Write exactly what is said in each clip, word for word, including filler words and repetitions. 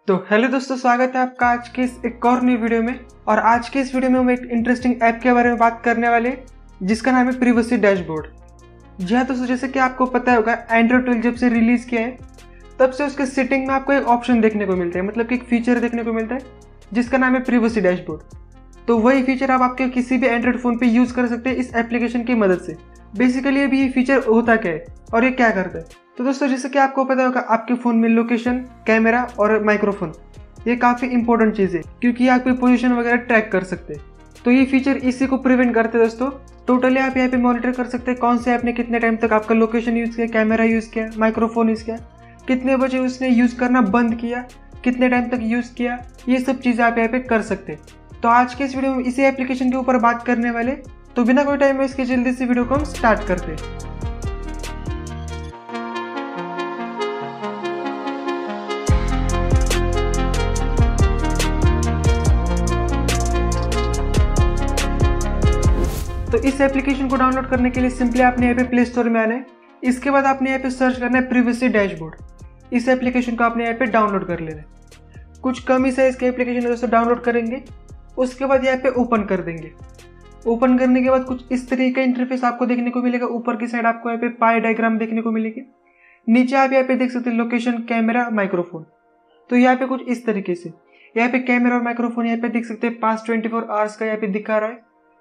तो हेलो दोस्तों, स्वागत है आपका आज के इस एक और नई वीडियो में। और आज के इस वीडियो में हम एक इंटरेस्टिंग ऐप के बारे में बात करने वाले हैं जिसका नाम है प्रिवेसी डैशबोर्ड। जी हाँ दोस्तों, जैसे कि आपको पता होगा एंड्रॉइड ट्वेल्व जब से रिलीज किया है तब से उसके सेटिंग में आपको एक ऑप्शन देखने को मिलता है, मतलब कि एक फीचर देखने को मिलता है जिसका नाम है प्रिवेसी डैशबोर्ड। तो वही फीचर आप आपके किसी भी एंड्रॉइड फ़ोन पे यूज़ कर सकते हैं इस एप्लीकेशन की मदद से। बेसिकली अभी ये फीचर होता क्या है और ये क्या करता है, तो दोस्तों जैसे कि आपको पता होगा आपके फ़ोन में लोकेशन, कैमरा और माइक्रोफोन ये काफ़ी इंपॉर्टेंट चीज़ है क्योंकि आप कोई पोजीशन वगैरह ट्रैक कर सकते हैं। तो ये फीचर इसी को प्रिवेंट करते हैं दोस्तों। टोटली आप यहाँ पे मॉनिटर कर सकते हैं कौन से ऐप ने कितने टाइम तक आपका लोकेशन यूज़ किया, कैमरा यूज़ किया, माइक्रोफोन यूज़ किया, कितने बजे उसने यूज़ करना बंद किया, कितने टाइम तक यूज़ किया, ये सब चीज़ें आप यहाँ पे कर सकते हैं। तो आज के इस वीडियो में इसी एप्लीकेशन के ऊपर बात करने वाले, तो बिना कोई टाइम वेस्ट के जल्दी से वीडियो को हम स्टार्ट करते हैं। तो इस एप्लीकेशन को डाउनलोड करने के लिए सिंपली आपने यहाँ पे प्ले स्टोर में आना है। इसके बाद आपने यहाँ पे सर्च करना है प्रिवेसी डैशबोर्ड। इस एप्लीकेशन को आपने यहाँ पे डाउनलोड कर लेना है। कुछ कम ही साइज के एप्लीकेशन दोस्तों डाउनलोड करेंगे, उसके बाद यहाँ पे ओपन कर देंगे। ओपन करने के बाद कुछ इस तरीके का इंटरफेस आपको देखने को मिलेगा। ऊपर की साइड आपको यहाँ पे पाई डायग्राम देखने को मिलेगी। नीचे आप यहाँ पे देख सकते हैं लोकेशन, कैमरा, माइक्रोफोन। तो यहाँ पे कुछ इस तरीके से यहाँ पे कैमरा और माइक्रोफोन यहाँ पे देख सकते हैं पास्ट ट्वेंटी फोर आवर्स का यहाँ पे दिखा रहा है।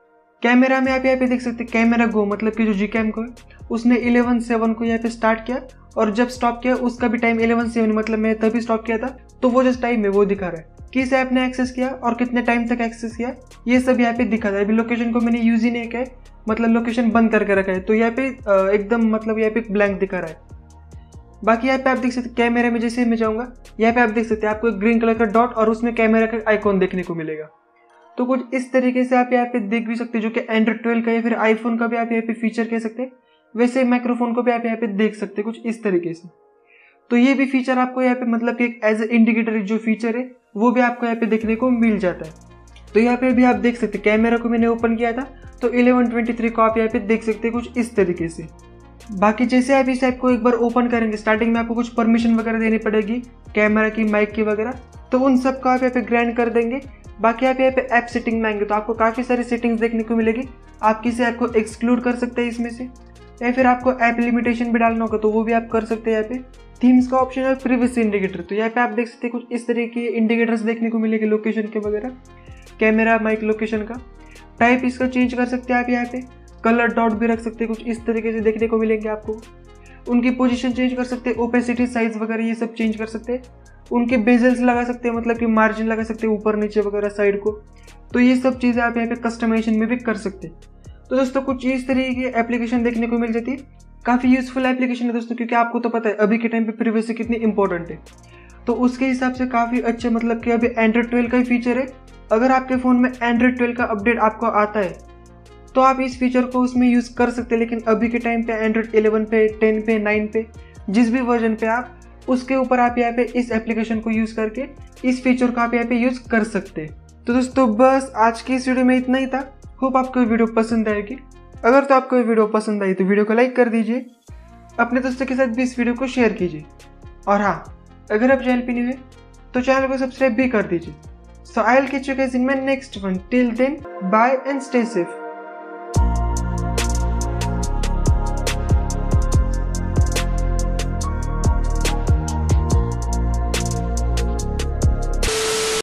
कैमरा में आप यहाँ पे देख सकते हैं कैमरा गो, मतलब कि जो जी कैम को है उसने इलेवन सेवन को यहाँ पे स्टार्ट किया और जब स्टॉप किया उसका भी टाइम इलेवन सेवन, मतलब मैं तभी स्टॉप किया था तो वो जो टाइम है वो दिखा रहा है। किस ऐप ने एक्सेस किया और कितने टाइम तक एक्सेस किया ये सब यहाँ पे दिखा रहा है। अभी लोकेशन को मैंने यूज ही नहीं किया है, मतलब लोकेशन बंद करके रखा है, तो यहाँ पे एकदम मतलब यहाँ पे ब्लैंक दिखा रहा है। बाकी यहाँ पे आप देख सकते हैं कैमरे में जैसे मैं जाऊँगा यहाँ पे आप देख सकते हैं आपको एक ग्रीन कलर का डॉट और उसमें कैमरा का आइकॉन देखने को मिलेगा। तो कुछ इस तरीके से आप यहाँ पे देख भी सकते हैं, जो कि एंड्रॉइड ट्वेल्व का या फिर आईफोन का भी आप यहाँ पे फीचर कह सकते हैं। वैसे माइक्रोफोन को भी आप यहाँ पे देख सकते हैं कुछ इस तरीके से। तो ये भी फीचर आपको यहाँ पे मतलब कि एक एज ए इंडिकेटर जो फीचर है वो भी आपको यहाँ पे देखने को मिल जाता है। तो यहाँ पे भी आप देख सकते हैं कैमरा को मैंने ओपन किया था तो इलेवन ट्वेंटी थ्री को आप यहाँ पे देख सकते हैं कुछ इस तरीके से। बाकी जैसे आप इस ऐप को एक बार ओपन करेंगे, स्टार्टिंग में आपको कुछ परमिशन वगैरह देनी पड़ेगी कैमरा की, माइक की वगैरह, तो उन सब को आप यहाँ पे ग्रांट कर देंगे। बाकी आप यहाँ पे ऐप सेटिंग में आएंगे तो आपको काफ़ी सारी सेटिंग्स देखने को मिलेगी। आप किसी ऐप को एक्सक्लूड कर सकते हैं इसमें से, या फिर आपको ऐप लिमिटेशन भी डालना होगा तो वो भी आप कर सकते हैं। यहाँ पे थीम्स का ऑप्शन है, प्रिवेसी इंडिकेटर, तो यहाँ पे आप देख सकते हैं कुछ इस तरह के इंडिकेटर्स देखने को मिलेंगे लोकेशन के वगैरह, कैमरा, माइक, लोकेशन का टाइप इसका चेंज कर सकते हैं आप। यहाँ पे कलर डॉट भी रख सकते हैं, कुछ इस तरीके से देखने को मिलेंगे आपको। उनकी पोजीशन चेंज कर सकते हैं, ओपेसिटी, साइज वगैरह ये सब चेंज कर सकते हैं। उनके बेजल्स लगा सकते हैं, मतलब कि मार्जिन लगा सकते हैं ऊपर नीचे वगैरह साइड को। तो ये सब चीज़ें आप यहाँ पे कस्टमाइजेशन में भी कर सकते हैं। तो दोस्तों कुछ इस तरीके की एप्लीकेशन देखने को मिल जाती है। काफ़ी यूजफुल एप्लीकेशन है दोस्तों, क्योंकि आपको तो पता है अभी के टाइम पे प्रिवेसी कितनी इंपॉर्टेंट है। तो उसके हिसाब से काफ़ी अच्छे, मतलब कि अभी एंड्रॉइड ट्वेल्व का ही फीचर है। अगर आपके फ़ोन में एंड्रॉइड ट्वेल्व का अपडेट आपको आता है तो आप इस फीचर को उसमें यूज़ कर सकते हैं। लेकिन अभी के टाइम पे एंड्रॉइड इलेवन पे, टेन पे, नाइन पे, जिस भी वर्जन पे आप, उसके ऊपर आप यहाँ पे इस एप्लीकेशन को यूज़ करके इस फीचर को आप यहाँ पे यूज़ कर सकते हैं। तो दोस्तों बस आज की इस वीडियो में इतना ही था। होप आपको ये वीडियो पसंद आएगी। अगर तो आपको ये वीडियो पसंद आई तो वीडियो को लाइक कर दीजिए, अपने दोस्तों के साथ भी इस वीडियो को शेयर कीजिए। और हाँ, अगर आप चैनल पे न्यू है तो चैनल को सब्सक्राइब भी कर दीजिए। So I will catch you guys in my next one. Till then, bye and stay safe.